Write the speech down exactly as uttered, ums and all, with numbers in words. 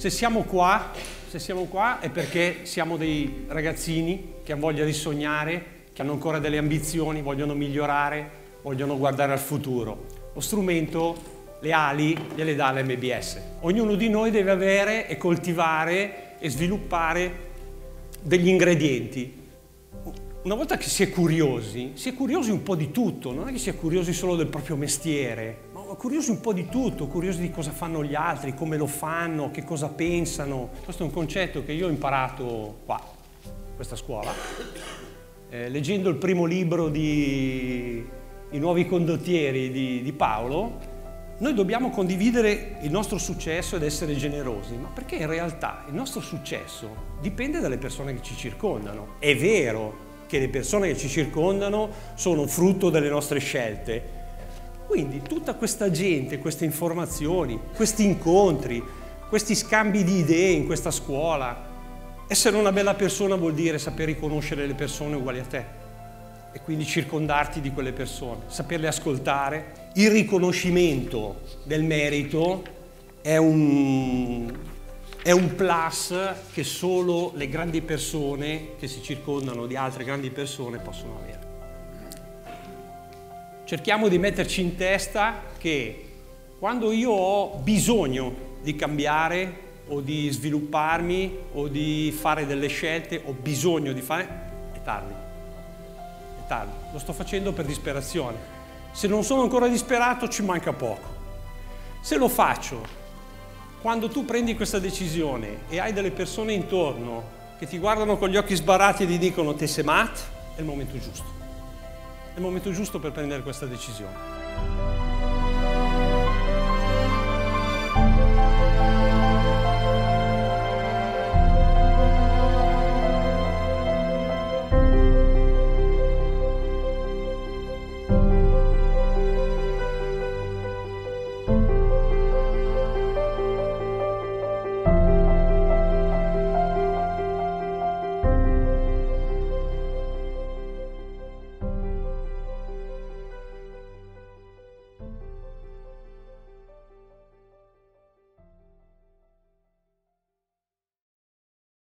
Se siamo qua, se siamo qua è perché siamo dei ragazzini che hanno voglia di sognare, che hanno ancora delle ambizioni, vogliono migliorare, vogliono guardare al futuro. Lo strumento, le ali, gliele dà l'M B S. Ognuno di noi deve avere e coltivare e sviluppare degli ingredienti. Una volta che si è curiosi, si è curiosi un po' di tutto, non è che si è curiosi solo del proprio mestiere, ma curiosi un po' di tutto, curiosi di cosa fanno gli altri, come lo fanno, che cosa pensano. Questo è un concetto che io ho imparato qua, in questa scuola, eh, leggendo il primo libro di I nuovi condottieri di, di Paolo. Noi dobbiamo condividere il nostro successo ed essere generosi, ma perché in realtà il nostro successo dipende dalle persone che ci circondano. È vero che le persone che ci circondano sono frutto delle nostre scelte. Quindi tutta questa gente, queste informazioni, questi incontri, questi scambi di idee in questa scuola, essere una bella persona vuol dire saper riconoscere le persone uguali a te e quindi circondarti di quelle persone, saperle ascoltare. Il riconoscimento del merito è un, è un plus che solo le grandi persone che si circondano di altre grandi persone possono avere. Cerchiamo di metterci in testa che quando io ho bisogno di cambiare o di svilupparmi o di fare delle scelte, ho bisogno di fare, è tardi, è tardi, lo sto facendo per disperazione. Se non sono ancora disperato ci manca poco. Se lo faccio, quando tu prendi questa decisione e hai delle persone intorno che ti guardano con gli occhi sbarrati e ti dicono te sei matto, è il momento giusto. È il momento giusto per prendere questa decisione.